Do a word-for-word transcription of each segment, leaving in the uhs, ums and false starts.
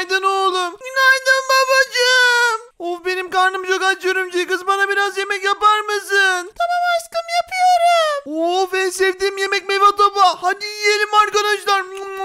Günaydın oğlum. Günaydın babacığım. Of benim karnım çok aç örümcek kız. Bana biraz yemek yapar mısın? Tamam aşkım yapıyorum. Of en sevdiğim yemek meyve tabağı. Hadi yiyelim arkadaşlar.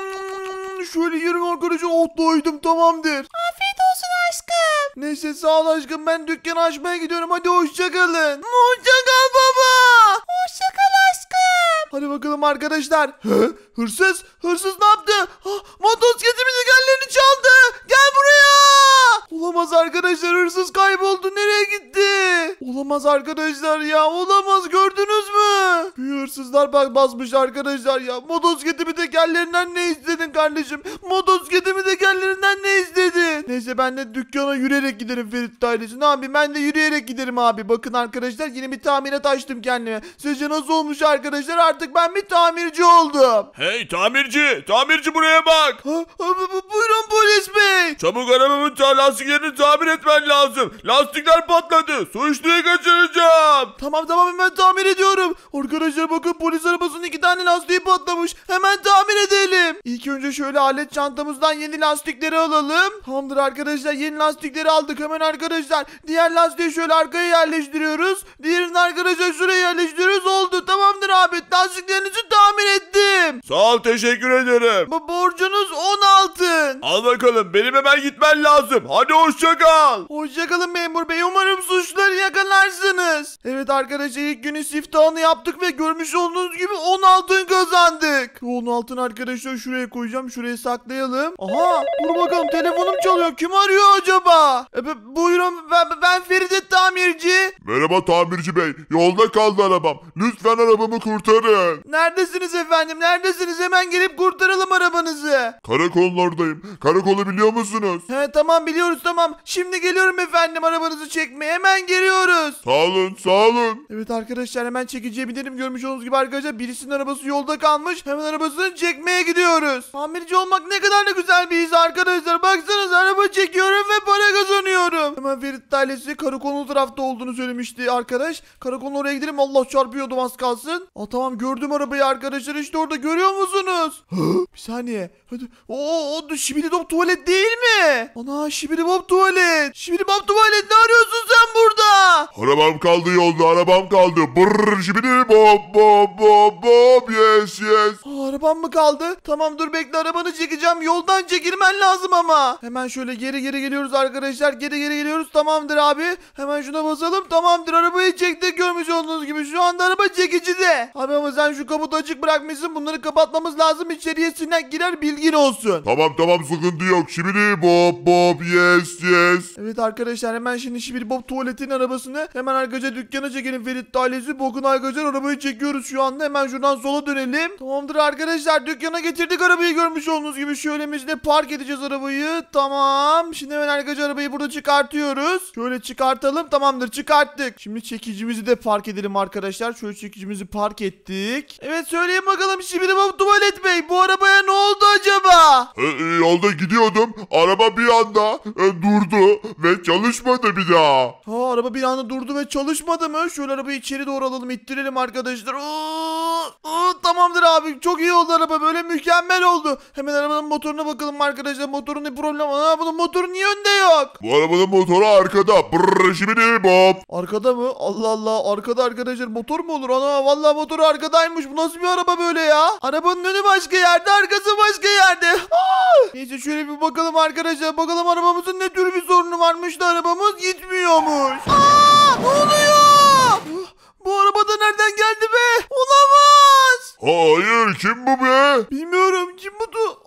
Şöyle yiyelim arkadaşlar. Oh doydum tamamdır. Afiyet olsun aşkım. Neyse sağ ol aşkım. Ben dükkanı açmaya gidiyorum. Hadi hoşçakalın. Hoşçakal baba. Hoşçakal aşkım. Hadi bakalım arkadaşlar. Hı? Hırsız. Hırsız ne yaptı? Ha, motosikletimi tekerlerini çaldı. Gel buraya. Olamaz arkadaşlar. Hırsız kayboldu. Nereye gitti? Olamaz arkadaşlar ya. Olamaz. Gördünüz mü? Bir hırsızlar bak basmış arkadaşlar ya. Motosikletimi tekerlerinden ne istedin kardeşim? Motosikletimi tekerlerinden ne istedin? Neyse ben de dükkana yürüyerek giderim Ferit ailesi. Ne yapayım? Ben de yürüyerek giderim abi. Bakın arkadaşlar yeni bir tamirat açtım kendime. Sizce nasıl olmuş arkadaşlar? Artık ben bir tamirci oldum. Hey tamirci, tamirci buraya bak. Ha, ha, bu- bu- buyurun polis bey. Çabuk arabamın ta- lastiklerini tamir etmen lazım. Lastikler patladı. Suçluyu kaçıracağım. Tamam tamam hemen tamir ediyorum. Arkadaşlar bakın polis arabasının iki tane lastiği patlamış. Hemen tamir edelim. İlk önce şöyle alet çantamızdan yeni lastikleri alalım. Tamamdır arkadaşlar yeni lastikleri aldık hemen arkadaşlar. Diğer lastiği şöyle arkaya yerleştiriyoruz. Diğerini arkadaşlar şuraya yerleştiriyoruz. Oldu tamamdır abi. Lastiklerinizi tamir ettim. Sağ ol, teşekkür ederim. Bu borcunuz on altın. Al bakalım, benim hemen gitmen lazım. Hadi hoşça kal. Hoşçakalın memur bey. Umarım suçları yakalarsınız. Evet arkadaşlar ilk günü siftahını yaptık ve görmüş olduğunuz gibi on altın kazandık. on altın arkadaşlar şuraya koyacağım. Şuraya saklayalım. Aha dur bakalım telefonum çalıyor. Kim arıyor acaba? E, b- buyurun ben, ben Feride tamirci. Merhaba tamirci bey. Yolda kaldı arabam. Lütfen arabamı kurtarın. Neredesiniz efendim? Neredesiniz? Hemen gelip kurtaralım arabanızı. Karakolun oradayım. Karakolu biliyor musunuz? He tamam biliyoruz tamam. Şimdi geliyorum efendim arabanızı çekmeye. Hemen geliyoruz. Sağ olun, sağ olun. Evet arkadaşlar hemen çekiciye binelim. Görmüş olduğunuz gibi arkadaşlar birisinin arabası yolda kalmış. Hemen arabasını çekmeye gidiyoruz. Tamirci olmak ne kadar da güzel bir his arkadaşlar. Baksanıza araba çekiyorum ve para kazanıyorum. Hemen Ferit ailesi karakolun tarafta olduğunu söylemişti arkadaş. Karakolun oraya gidelim. Allah çarpıyordum az kalsın. Aa tamam gördüm arabayı arkadaşlar. İşte orada görüyor musunuz? Bir saniye. Hadi. Oo, o Şibidibop tuvalet değil mi? Ana Şibidibop tuvalet. Şibidibop tuvalet ne arıyorsun sen burada? Arabam kaldı yolda, arabam kaldı. Brrr şibidi bop bop bop bop yes yes. Aa, arabam mı kaldı? Tamam dur bekle arabanı çekeceğim. Yoldan çekilmen lazım ama. Hemen şöyle geri geri geliyoruz arkadaşlar. Geri geri geliyoruz. Tamamdır abi. Hemen şuna basalım. Tamamdır arabayı çektik görmüş olduğunuz gibi. Şu anda araba çekicide. Abi ama sen şu kaputu açık bırakmışsın. Bunları kapatmamız lazım. İçeriye sinek girer bilgin olsun. Tamam tamam sıkıntı yok. Şibidi bop bop yes yes. Evet arkadaşlar hemen şimdi Şibidibop tuvaletin arabasını hemen arkadaşlar dükkana çekelim Ferit ailesi. Bakın arkadaşlar arabayı çekiyoruz şu anda. Hemen şuradan sola dönelim. Tamamdır arkadaşlar dükkana getirdik arabayı görmüş olduğunuz gibi. Şöyle de park edeceğiz arabayı. Tamam. Şimdi hemen arkadaşlar arabayı burada çıkartıyoruz. Şöyle çıkartalım. Tamamdır çıkarttık. Şimdi çekicimizi de park edelim arkadaşlar. Şöyle çekicimizi park ettik. Evet söyleyin bakalım Şibidibop tuvalet bey. Bu arabaya ne oldu acaba? E, e, yolda gidiyordum. Araba bir anda e, durdu ve çalışmadı bir daha. Ha araba bir anda durdu ve çalışmadı mı? Şöyle arabayı içeri doğru alalım, ittirelim arkadaşlar. Oo, oo, tamamdır abi. Çok iyi oldu araba. Böyle mükemmel oldu. Hemen arabanın motoruna bakalım arkadaşlar. Motorun ne problem? Aa bunun motoru niye önde yok? Bu arabanın motoru arkada. Brrr şibidi bop. Arkada mı? Allah Allah. Arkada arkadaşlar motor mu olur? Ana vallahi motoru arkadaymış. Bu nasıl bir araba böyle ya? Arabanın önü başka yerde, arkası başka yerde. Aa! Neyse şöyle bir bakalım arkadaşlar. Bakalım arabamızın ne tür bir sorunu varmış da arabamız gitmiyormuş. Aa! Ne oluyor? Bu araba da nereden geldi be? Olamaz. Hayır kim bu be? Bilmiyorum kim bu? tu-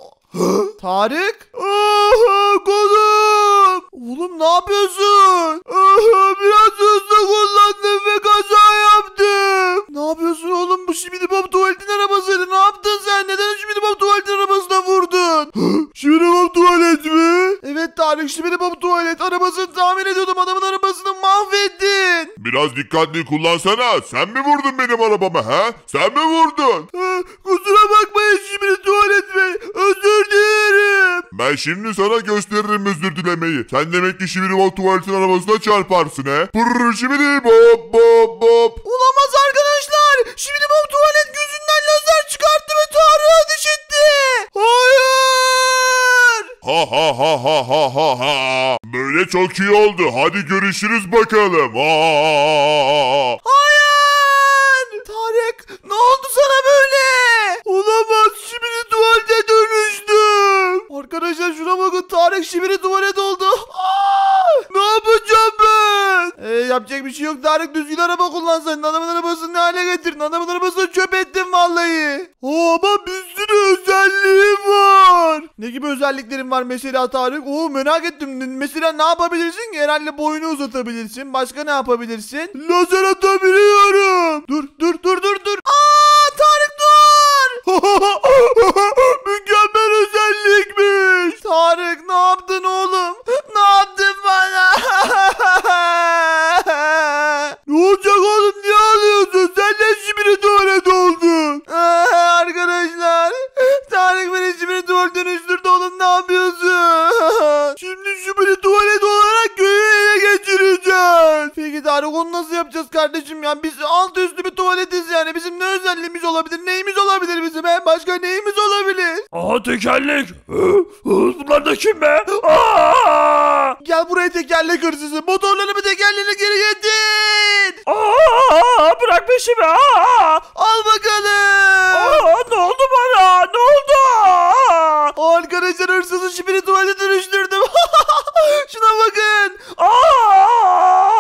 Tarık? Aha, kolum. Oğlum ne yapıyorsun? Aha, biraz hızlı kullandım ve kaza yaptım. Ne yapıyorsun oğlum? Bu Şibidibop tuvaletin arabasıydı. Ne yaptın sen? Neden Şibidibop tuvaletin arabasına vurdun? Şibidibop tuvalet mi? Evet Tarık Şibidibop tuvalet. Arabasını tamir ediyordum. Adamın arabasını mahvettin. Biraz dikkatli kullansana. Sen mi vurdun benim arabama ha? Sen mi vurdun? Ha, kusura bakmayın Şibidi tuvalet bey. Özür dilerim. Ben şimdi sana gösteririm özür dilemeyi. Sen demek ki Şibidi tuvaletin arabasına çarparsın he? Brrr Şibidi bop bop bop. Olamaz arkadaşlar. Şibidibop tuvalet gözünden lazer çıkarttı ve Tarık'a ateş etti. Hayır. ha ha ha ha ha ha ha. Böyle çok iyi oldu. Hadi görüşürüz bakalım. Ha ha ha ha. Hayır! Tarık ne oldu sana böyle? Olamaz, şimdi tuvalete dönüştüm. Arkadaşlar şuna bakın, Tarık şimdi tuvalet oldu. Aa! Ne yapacağım ben? Ee, yapacak bir şey yok Tarık, düzgün araba kullansaydın. Adamın arabasını ne hale getirdin? Adamın arabasını çöp ettin vallahi. Oo, ama bir sürü özelliği var. Ne gibi özelliklerin var mesela Tarık? Oo, merak ettim. Mesela ne yapabilirsin ki? Herhalde boyunu uzatabilirsin. Başka ne yapabilirsin? Lazer atabiliyorum. Dur dur dur dur dur. Aa, Tarık dur. Mükemmel özellikmiş. Tarık ne yaptın oğlum? Ne yaptın bana? Ne olacak oğlum? Niye ağlıyorsun? Sen de şimdi tuvalet oldun. Arkadaşlar, Tarık beni şimdi tuvalet dönüştürdü oğlum. Ne yapıyorsun? Şimdi şu beni tuvalet olarak köyü ele geçireceğiz. Peki Tarık, onu nasıl yapacağız kardeşim ya? Biz alt üstü bir tuvaletiz yani. Bizim ne özelliğimiz olabilir? Neyimiz olabilir bizim? He? Başka neyimiz olabilir? Aha, tekerlek. Bunlar da kim be? Aa! Gel buraya tekerlek hırsızı. Motorlarımı, tekerleğini geri getir. Aa! Bırak peşimi. Aa! Al bakalım. Aa! Ne oldu bana? Ne oldu? Aa! Arkadaşlar, hırsızı şimdi tuvalete dönüştürdüm. Şuna bakın. Aa!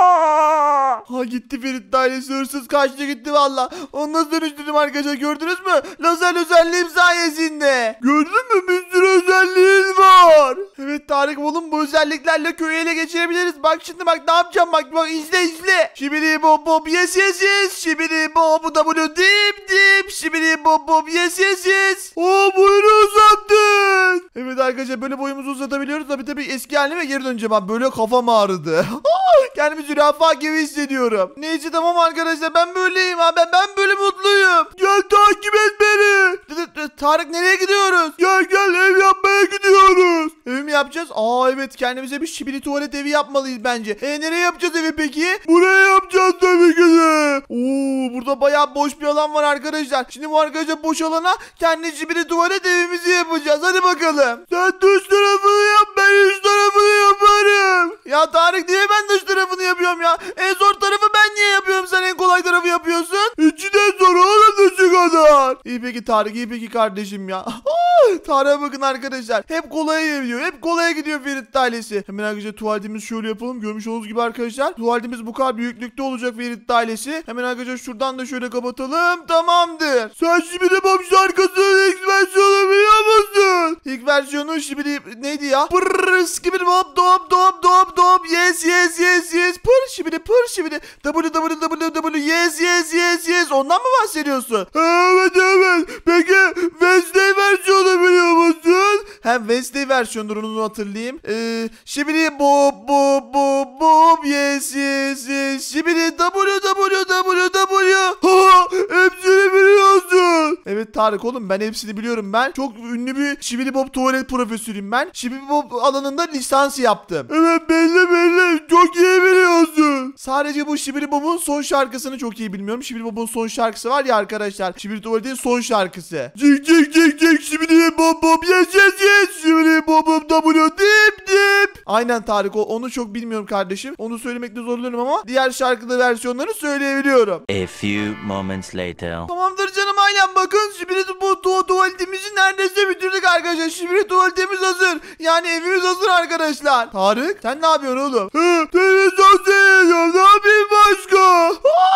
Ha, gitti Ferit ailesi, hırsız kaçtı gitti valla. Onu nasıl dönüştürdüm arkadaşlar, gördünüz mü? Lazer özelliğim sayesinde. Gördün mü? Bir sürü özelliğin var. Evet Tarık oğlum, bu özelliklerle köyü ele geçirebiliriz. Bak şimdi, bak ne yapacağım, bak bak izle izle. Şibidi bob bob yes yes yes. Şibidi bob w dip dip. Şibidi bob bob yes yes yes. Oo, boyunu uzattın. Evet arkadaşlar, böyle boyumuzu uzatabiliyoruz. Tabii tabii eski halime geri döneceğim abi. Böyle kafam ağrıdı. Kendimi zürafa gibi hissediyorum. Neyse tamam arkadaşlar, ben böyleyim abi. Ben, ben böyle mutluyum. Gel takip et beni. Tarık, nereye gidiyoruz? Gel gel, ev yapmaya gidiyoruz. Ev mi yapacağız? Aa evet, kendimize bir şibili tuvalet evi yapmalıyız bence. E nereye yapacağız evi peki? Buraya yapacağız tabii ki de. Oo, burada bayağı boş bir alan var arkadaşlar. Şimdi bu arkadaşlar boş alana kendi şibili tuvalet evimizi yapacağız. Hadi bakalım. Sen dış tarafını yap, ben iç tarafını yaparım. Ya Tarık, niye ben dış tarafını yapıyorum ya? En zor tarafı ben niye yapıyorum? Sen en kolay tarafı yapıyorsun. İçinden zor oğlum, dışı kadar. İyi peki Tarık, iyi peki kardeşim ya. Tarık'a bakın arkadaşlar. Hep kolaya gidiyor. Hep kolaya gidiyor Ferit ailesi. Hemen arkadaşlar tuvaletimizi şöyle yapalım. Görmüş olduğunuz gibi arkadaşlar. Tuvaletimiz bu kadar büyüklükte olacak Ferit ailesi. Hemen arkadaşlar şuradan da şöyle kapatalım. Tamamdır. Sen şimdi Bob şarkısının ilk versiyonu biliyor musun? İlk versiyonu şimdi neydi ya? Pırrrr skibidi bob dop dop dop dop. Yes yes yes yes. Pır şimdi pır şimdi. W W W W yes yes yes yes. Ondan mı bahsediyorsun? Evet evet. Peki Wednesday versiyonu biliyor musun? Hem Wednesday versiyonu, onu hatırlayayım. Ee, şimdi bob bob bob bob yes yes yes. Şimdi W W W W. Ha, hepsini biliyorsun. Evet Tarık oğlum, ben hepsini biliyorum ben. Çok ünlü bir Şibidi Bob tuvalet profesörüyüm ben. Şibidi Bob alanında lisans yaptım. Evet belli belli. Çok iyi biliyorsun. Sadece bu Şibidi Bob'un son şarkısını çok iyi bilmiyorum. Şibidi Bob'un son şarkısı var ya arkadaşlar. Şibidi Tuvalet'in son şarkısı. Cik cik cik cik Şibidi Bob Bob yes yes yes. Şibidi Bob Bob W dip dip. Aynen Tarık, o, onu çok bilmiyorum kardeşim. Onu söylemekte zorlanıyorum ama diğer şarkıda versiyonlarını söyleyebiliyorum. A few moments later. Tamamdır canım ailem, bakın şimdi bu tu tuvaletimizi neredeyse bitirdik arkadaşlar. Şimdi tuvaletimiz hazır. Yani evimiz hazır arkadaşlar. Tarık, sen ne yapıyorsun oğlum? Hı, televizyon seyrediyorum. Ne yapayım başka?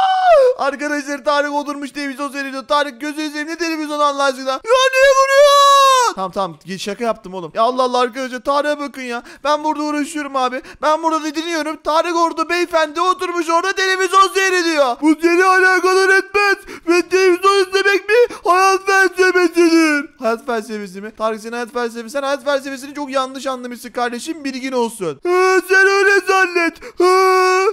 Arkadaşlar Tarık oturmuş televizyon seyrediyor. Tarık gözünü seveyim, ne televizyon Allah aşkına? Ya niye vuruyorsun? Tamam tamam, şaka yaptım oğlum. Ya Allah Allah arkadaşlar, Tarık'a bakın ya. Ben burada uğraşıyorum abi. Ben burada didiniyorum. Tarık orada beyefendi oturmuş orada televizyon seyrediyor. Bu seni alakadar etmez. Ve televizyon izlemek mi? Hayat felsefesidir. Hayat felsefesi mi? Tarık, senin hayat felsefesi. Sen hayat felsefesini çok yanlış anlamışsın kardeşim. Bilgin olsun. Hı, sen öyle zannet. Hı.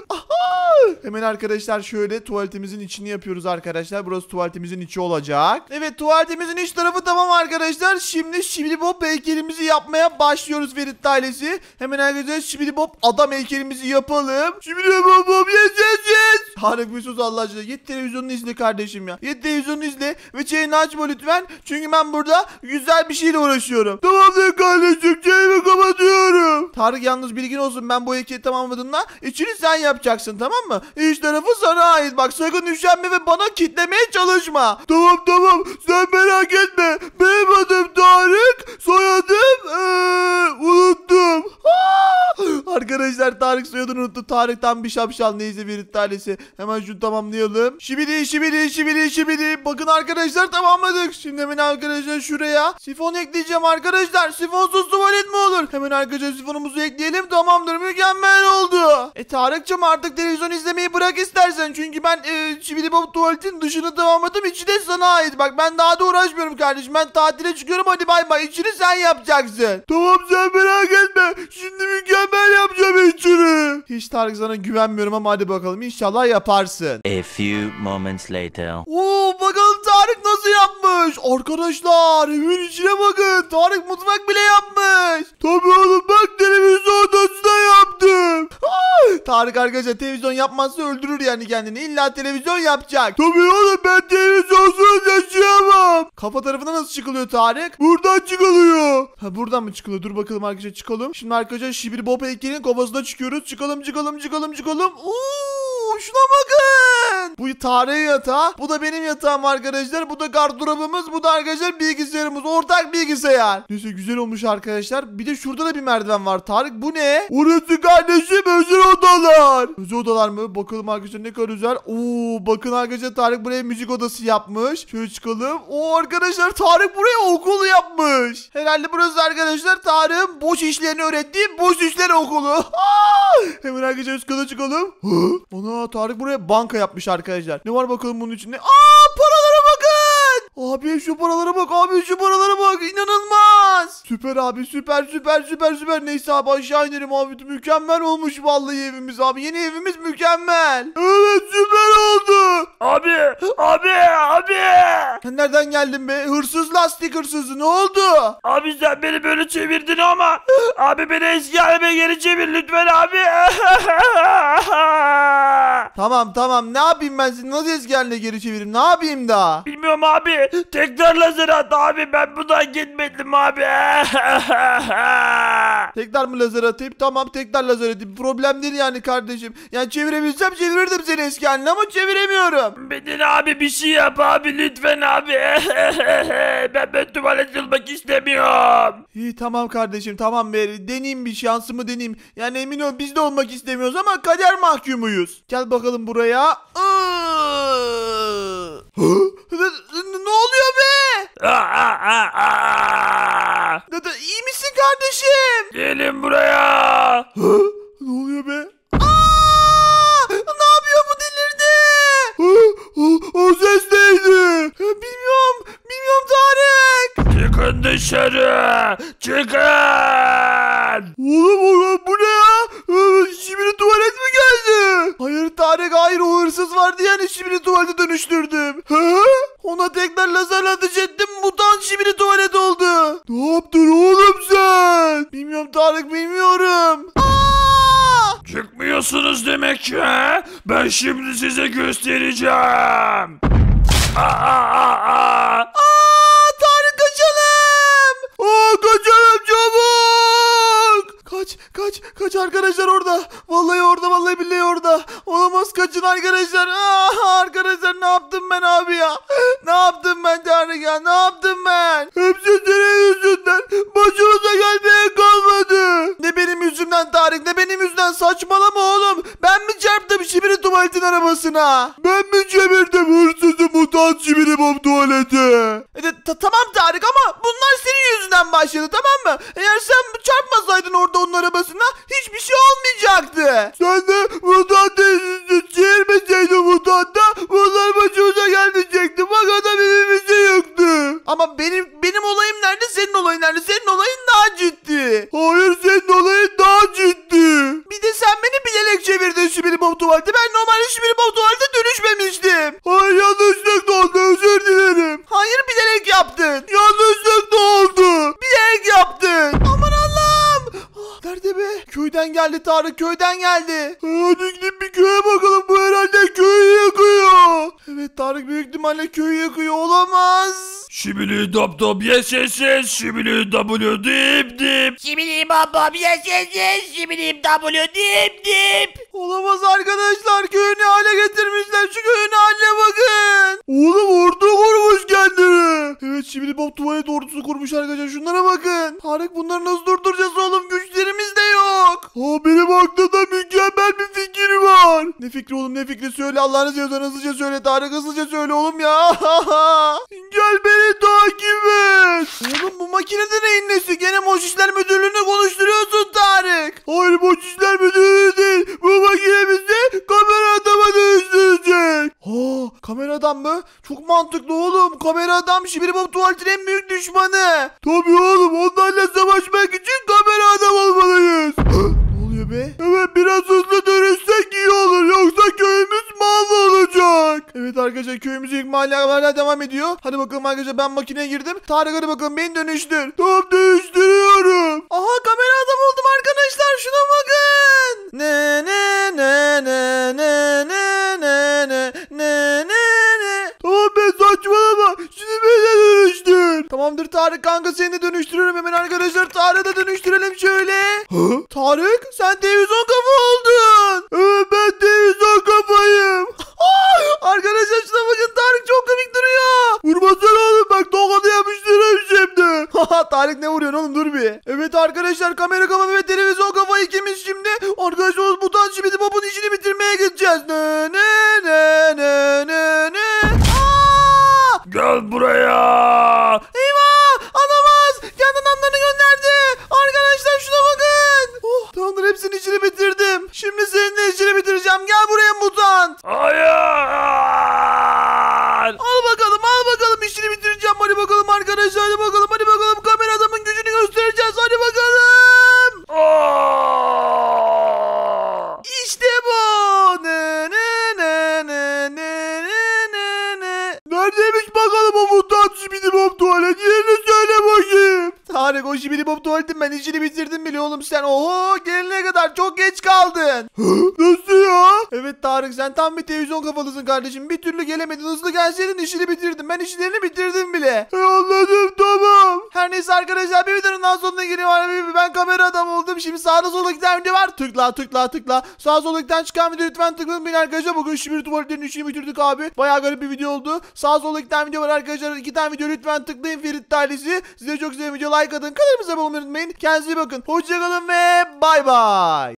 Hemen arkadaşlar şöyle tuvaletimizin içini yapıyoruz arkadaşlar. Burası tuvaletimizin içi olacak. Evet, tuvaletimizin iç tarafı tamam arkadaşlar. Şimdi Şibidi Bob heykelimizi yapmaya başlıyoruz Ferit ailesi. Hemen arkadaşlar Şibidi Bob adam heykelimizi yapalım. Şibidi Bob Bob yes yes yes. Tarık bir sus Allah aşkına. Git televizyonunu izle kardeşim ya. Git televizyonunu izle ve çayını açma lütfen. Çünkü ben burada burada güzel bir şeyle uğraşıyorum. Tamamdır kardeşim, çayımı kapatıyorum. Tarık yalnız bilgin olsun, ben bu heykeli tamamladığımda içini sen yapacaksın, tamam mı? İç tarafı sana ait, bak sakın üşenme ve bana kitlemeye çalışma. Tamam tamam, sen merak etme. Benim adım Tarık, soyadım ee, unuttum. Aa! Arkadaşlar Tarık soyadını unuttu. Tarık tam bir şapşal, neyse bir tanesi. Hemen şunu tamamlayalım. Şibidi şibidi şibidi şibidi. Bakın arkadaşlar tamamladık. Şimdi hemen arkadaşlar şuraya sifon ekleyeceğim arkadaşlar. Sifonsuz tuvalet mi olur? Hemen arkadaşlar sifonumuzu ekleyelim. Tamamdır, mükemmel oldu. E Tarık'cığım artık televizyon izlemeyi bırak istersen. Çünkü ben e, Şibidi Bob tuvaletin dışını tamamladım. İçi de sana ait. Bak ben daha da uğraşmıyorum kardeşim. Ben tatile çıkıyorum, hadi bay bay. İçini sen yapacaksın. Tamam sen merak etme. Şimdi mükemmel yapacağım içini. Hiç Tarık sana güvenmiyorum ama hadi bakalım. İnşallah yaparsın. A few moments later. Oo, bakalım Tarık nasıl yapmış. Arkadaşlar evin içine bakın. Tarık mutfak bile yapmış. Tabii oğlum, bak televizyon odasına yaptım. Aa, Tarık arkadaşlar televizyon yapmazsa öldürür yani kendini. İlla televizyon yapacak. Tabii oğlum, ben televizyonsuz yaşayamam. Kafa tarafına nasıl çıkılıyor Tarık? Buradan çıkılıyor. Ha, buradan mı çıkılıyor? Dur bakalım arkadaşlar, çıkalım. Şimdi arkadaşlar Şibidi Bob heykelinin kafasına çıkıyoruz. Çıkalım çıkalım çıkalım çıkalım. Oo, şuna bakın. Bu Tarık'ın yatağı. Bu da benim yatağım arkadaşlar. Bu da gardırobumuz. Bu da arkadaşlar bilgisayarımız. Ortak bilgisayar. Neyse güzel olmuş arkadaşlar. Bir de şurada da bir merdiven var Tarık. Bu ne? Orası kardeşim özel odalar. Özel odalar mı? Bakalım arkadaşlar ne kadar güzel. Oo, bakın arkadaşlar Tarık buraya müzik odası yapmış. Şöyle çıkalım. Oo arkadaşlar Tarık buraya okul yapmış. Herhalde burası arkadaşlar Tarık'ın boş işlerini öğrettiği boş işler okulu. Aa! Hemen arkadaşlar üst kata çıkalım. Hı? Ana Tarık buraya banka yapmış arkadaşlar. Ne var bakalım bunun içinde? Aa, paralara bakın. Abi şu paralara bak, abi şu paralara bak, inanılmaz. Süper abi, süper süper süper süper. Neyse abi aşağı inelim abi, mükemmel olmuş vallahi evimiz abi, yeni evimiz mükemmel. Evet süper oldu. Abi, abi, abi. Sen nereden geldin be, hırsız, lastik hırsızı, ne oldu? Abi sen beni böyle çevirdin ama. Abi beni eski halime geri çevir lütfen abi. Tamam tamam, ne yapayım ben seni, nasıl eski haline geri çevireyim, ne yapayım da? Bilmiyorum abi. Tekrar lazer at abi. Ben buradan gitmedim abi. Tekrar mı lazer atayım? Tamam tekrar lazer atayım. Problem değil yani kardeşim. Yani çevirebilsem çevirirdim seni eski haline ama çeviremiyorum. Bedin abi bir şey yap abi lütfen abi. Ben ben tuvalet yılmak istemiyorum. İyi tamam kardeşim, tamam be. Deneyeyim, bir şansımı deneyeyim. Yani emin ol biz de olmak istemiyoruz ama kader mahkumuyuz. Gel bakalım buraya. Ne oluyor be? İyi misin kardeşim? Gelin buraya. Ne oluyor be? Aa! Ne yapıyor bu, delirdi? O ses neydi? Bilmiyorum. Bilmiyorum Tarık. Çıkın dışarı. Çıkın. Oğlum oğlum bu ne ya? Şimdi tuvalet mi geldi? Hayır Tarık, hayır, o hırsız vardı yani, şimdi tuvalete dönüştürdüm. He? Ona tekrar lazer ateş ettim, mutant şimdi tuvalet oldu. Ne yaptın oğlum sen? Bilmiyorum Tarık, bilmiyorum. Aa! Çıkmıyorsunuz demek ki he? Ben şimdi size göstereceğim. Aa, aa, aa. Aa, Tarık kaçalım. Aa, kaçalım çabuk. Kaç kaç kaç arkadaşlar, orada. Vallahi orada, vallahi billahi orada. Olamaz, kaçın arkadaşlar. Aa, arkadaşlar ne yaptım ben abi ya? Ne yaptım ben Tarık ya? Ne yaptım ben? Hepsi senin yüzünden. Başımıza gelmeye kalmadı. Ne benim yüzümden Tarık, ne benim yüzümden, saçmalama oğlum. Ben mi çarptım Şibidi tuvaletin arabasına? Ben mi çevirdim hırsızı mutant Şibidi Bob tuvaleti? E, ta tamam Tarık ama bunlar senin yüzünden başladı, tamam mı? Eğer sen çarpmasaydın orada onun arabasına hiçbir şey olmayacaktı. Sen de mutantı çevirmeseydin mutanta, bunlar başımıza gelmeyecekti. Bak adam evimize yıktı. Ama benim benim olayım nerede, senin olayın nerede? Senin olayın daha ciddi. Hayır, senin olayın daha ciddi. Bir de sen beni bilerek çevirdin Şibidi Bob tuvalete. Ben normalde Şibidi Bob tuvalete dönüşmemiştim. Hayır, yanlışlıkla oldu, özür dilerim. Hayır, bilerek yaptın. Yanlışlıkla oldu. Bilerek yaptın. Aman Allah'ım. Ah, nerede be? Köyden geldi Tarık, köyden geldi. Hadi gidip bir köye bakalım, bu herhalde köyü yakıyor. Evet Tarık büyük ihtimalle köyü yakıyor, olamaz. Şibili dop dop yes yes yes. Şibili W dip dip. Şibidi bop bop yes yes yes. Şibidi W dip dip. Olamaz arkadaşlar, köyü ne hale getirmişler, şu köyün haline bakın. Oğlum ordu kurmuş kendini. Evet, şimdi Bob tuvalet ordusu kurmuş arkadaşlar, şunlara bakın. Tarık, bunları nasıl durduracağız oğlum, güçlerimiz de yok. Ha, benim aklımda mükemmel bir fikir var. Ne fikri oğlum, ne fikri, söyle Allah'ını seversen, hızlıca söyle Tarık, hızlıca söyle oğlum ya. Gel beni takip et. Oğlum bu makinede neyin nesi, gene Moş İşler Müdürlüğü'nü konuşturuyorsun Tarık. Hayır, Moş İşler Müdürlüğü değil, bu makinemizi kamera adama dönüştürecek. Ha, kamera adam mı? Çok mantıklı oğlum, kamera adam Şibiri Bob tuvaletin en büyük düşmanı. Tabii oğlum, onlarla savaşmak için kamera adam olmalıyız. Ne oluyor be? Evet, biraz hızlı dönüşsek iyi olur, yoksa köyümüz mahvolacak. Evet arkadaşlar, köyümüzü yıkmaya hala devam ediyor. Hadi bakalım arkadaşlar, ben makineye girdim. Tarık, hadi bakalım beni dönüştür. Tamam, dönüştürüyorum. Aha, kamera adam oldum arkadaşlar, şuna bakın. Ne ne ne ne ne ne ne ne ne ne ne. Tamam be, saçmalama. Şimdi beni de dönüştür. Tamamdır Tarık kanka, seni de dönüştürüyorum hemen arkadaşlar. Tarık'ı da dönüştürelim şöyle. Hı? Tarık, sen televizyon kafa oldun. Evet, ben televizyon kafayım. Arkadaşlar şuna bakın, Tarık çok komik duruyor. Vurmasana oğlum, bak tokadı yapıştırırım şimdi. Tarık, ne vuruyorsun oğlum, dur bir. Evet arkadaşlar, kamera kafa ve televizyon kafa ikimiz şimdi. Arkadaşlar mutant şimdi Bob'un işini bitirmeye gideceğiz. Ne ne ne ne ne ne. Aa! Gel buraya. Eyvah, alamaz. Kendi adamlarını gönderdi. Arkadaşlar şuna bakın. Oh, tamamdır, hepsinin işini bitirdim. Şimdi senin de işini bitireceğim. Gel buraya mutant. Hayır. Al bakalım, al bakalım, işini bitireceğim. Hadi bakalım arkadaşlar, hadi bakalım, hadi bakalım. Kamera adamın gücünü göstereceğiz. Hadi bakalım. Aa! İşte bu. Ne ne ne ne ne ne ne ne. Neredeymiş bakalım o mutant Şibidi Bob tuvalet? Yerini söyle bakayım. Tarık, o Şibidi Bob tuvaletin ben işini bitirdim bile oğlum sen. Oho, gelene kadar çok geç kaldın. Nasıl ya? Evet Tarık, sen tam bir televizyon kafalısın kardeşim. Bir türlü gelemedin, hızlı gelseydin işini bitirdim. Ben işlerini bitirdim bile. E, anladım, tamam. Her neyse arkadaşlar, bir videonun daha sonuna geliyorum. Ben kamera adam oldum. Şimdi sağda solda giden video var. Tıkla tıkla tıkla. Sağ solda giden çıkan video lütfen tıklayın beni arkadaşlar. Bugün Şibiri tuvaletlerin işini bitirdik abi. Bayağı garip bir video oldu. Sağ solda giden video var arkadaşlar. İki tane video lütfen tıklayın. Ferit ailesi. Size çok sevdiğim video, like atın. Kanalımıza abone olmayı unutmayın. Kendinize iyi bakın. Hoşçakalın ve bay bay.